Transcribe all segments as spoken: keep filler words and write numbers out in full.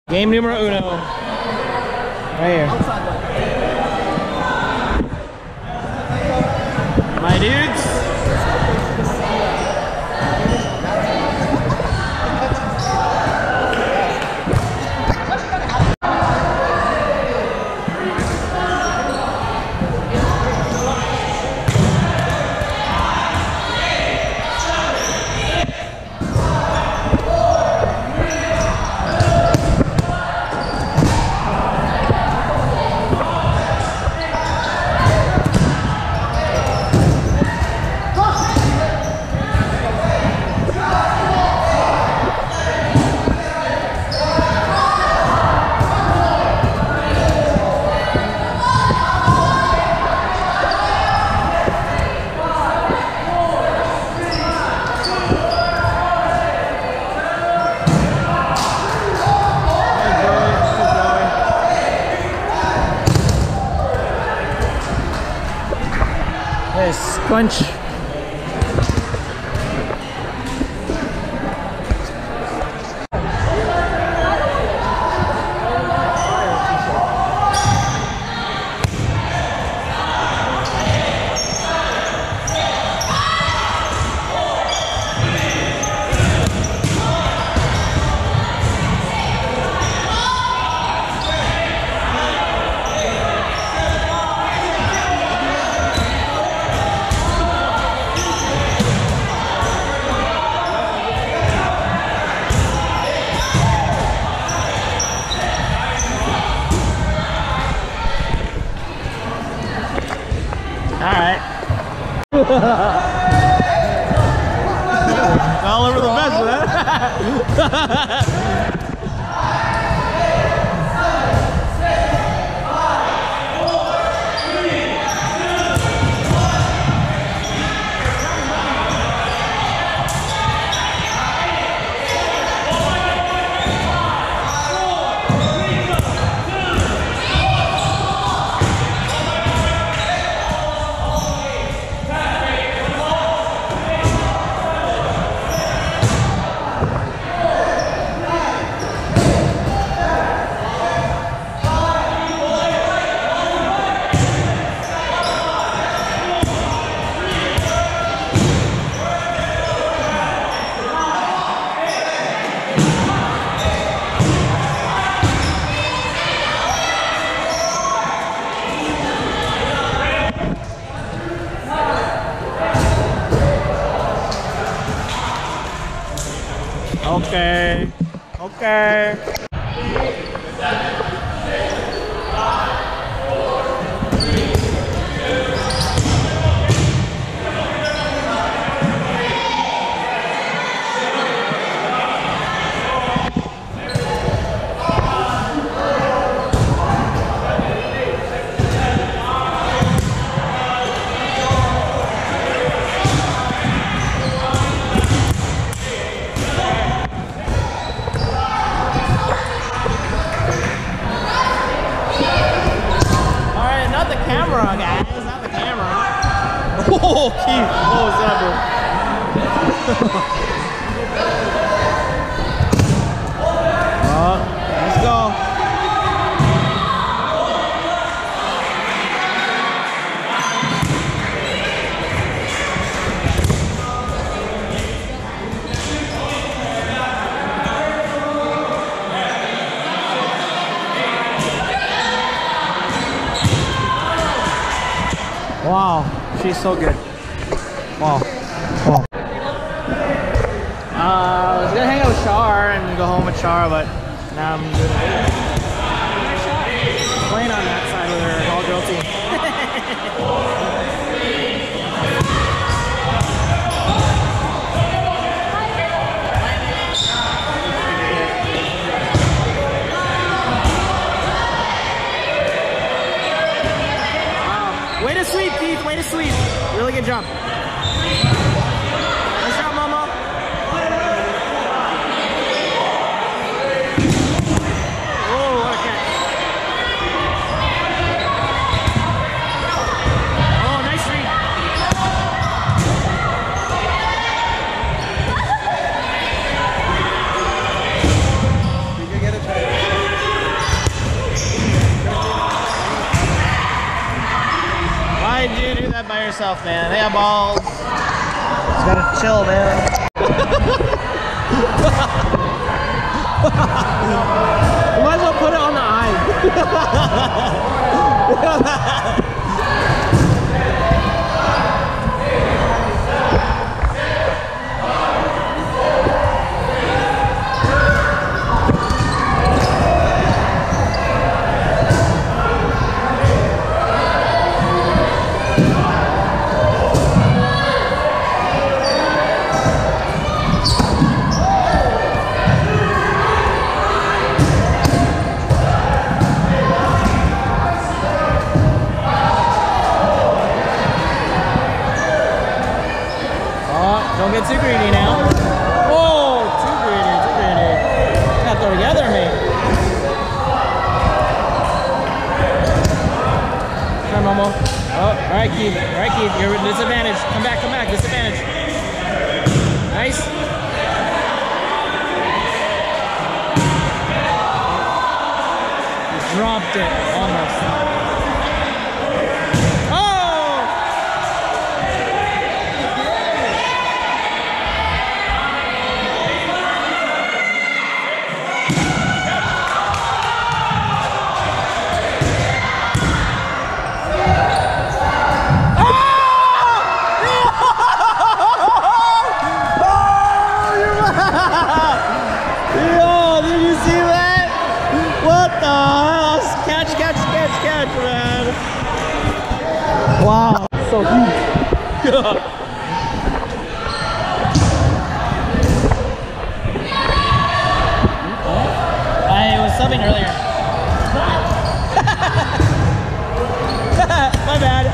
Game numero uno. Right here. My dudes. Squinch. All over the mess, man. Okay. Okay. Oh, Keith, what was that, bro? Oh, let's go. Wow, she's so good. Wow. Wow. Uh, I was gonna hang out with Char and go home with Char, but now I'm doing it. Playing on that side with her all-girl team. Wow. Way to sweep, Keith. Way to sweep. Really good jump. Nice job, Momo. Oh, what a catch. Oh, nice read. You can get it. by yourself, man. They have balls. Just gotta chill, man. You might as well put it on the eye. Don't get too greedy now. Oh, too greedy, too greedy. Gotta throw together, me. Come on, Momo. Oh, all right, Keith. All right, Keith. You're at disadvantage. Come back, come back. Disadvantage. Nice. You dropped it almost. Wow, so huge. I was subbing earlier. My bad.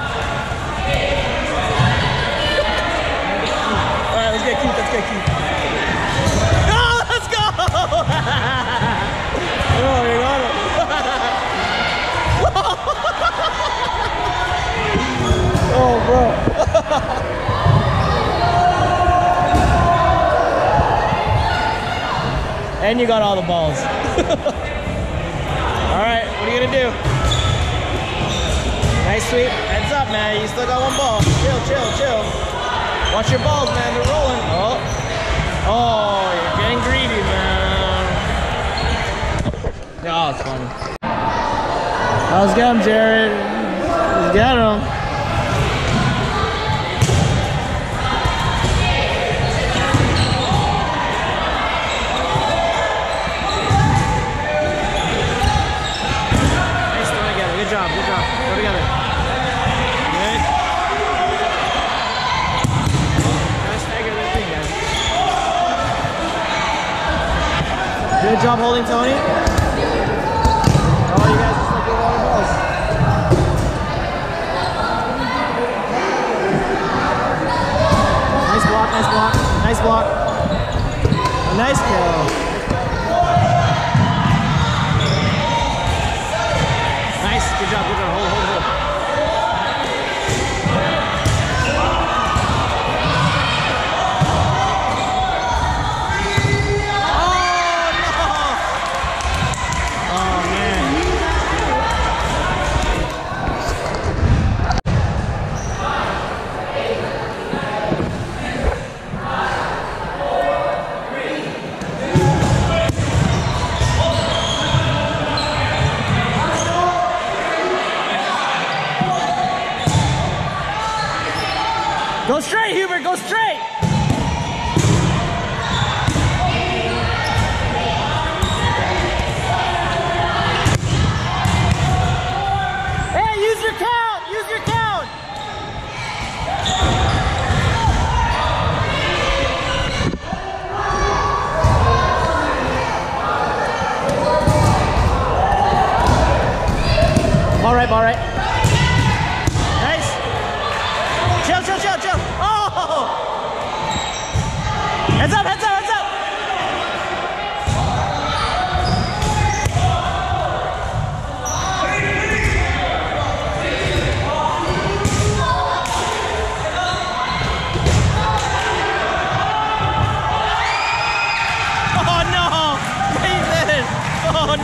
Alright, let's get Keith, let's get Keith. Oh, let's go! Oh, you got it. Oh, bro. And you got all the balls. Alright, what are you gonna do? Nice sweep. Heads up, man. You still got one ball. Chill, chill, chill. Watch your balls, man. They're rolling. Oh. Oh, you're getting greedy, man. Oh, it's funny. Let's get him, Jared. Let's get him. Good job, good job. Go together. Good. Gotta stagger that thing, guys. Good job holding Tony. Oh, you guys just like your water balls. Nice block, nice block, nice block. A nice kill. Good job, good job. Hold, hold, hold. Oh, no. Oh, man. Go straight, Hubert, go straight! Hey, use your count! Use your count! All right, all right. Nice. Chill, chill, chill, chill. Oh! Heads up, heads up, heads up! Oh no! Nathan! Oh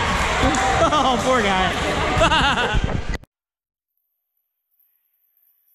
no! Oh, poor guy.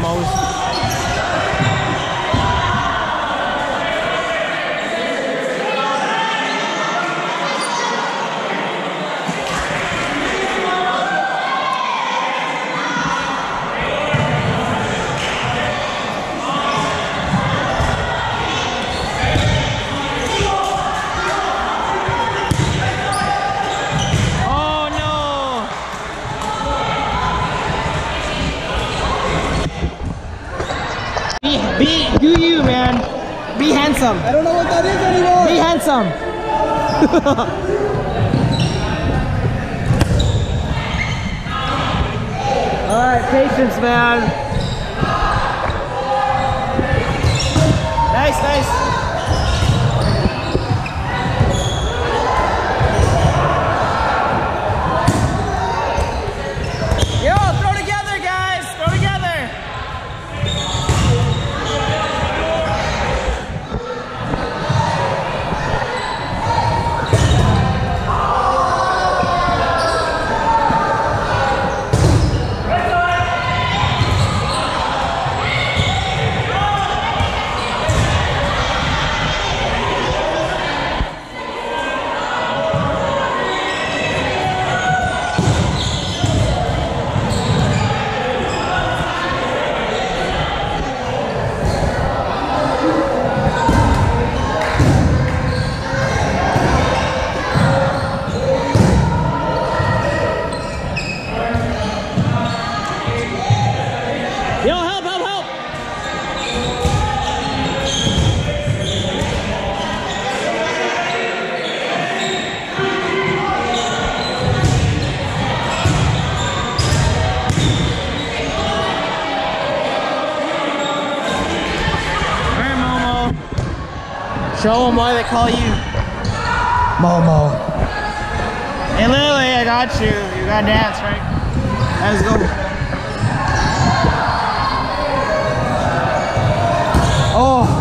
most. Be, do you, man. Be handsome. I don't know what that is anymore. Be handsome. Alright, patience, man. Nice, nice. Show them why they call you Momo. Hey Lily, I got you. You gotta dance, right? Let's go. Oh.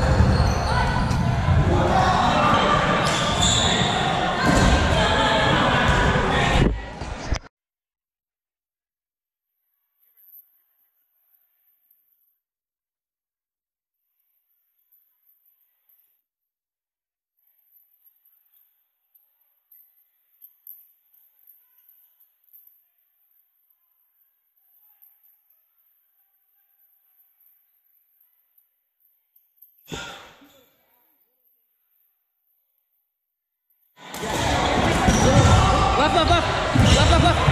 Left, left, left, left, left, left.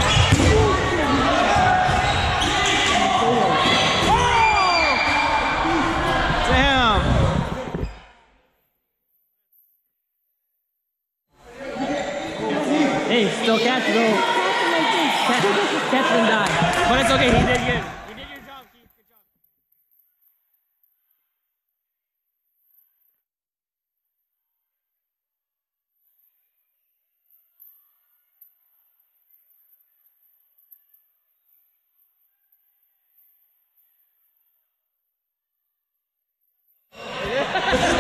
Oh! Damn. Hey, still catch it though. Catch, catch and die. But it's okay, he did good. You did your job, Keith. Good job. Yeah.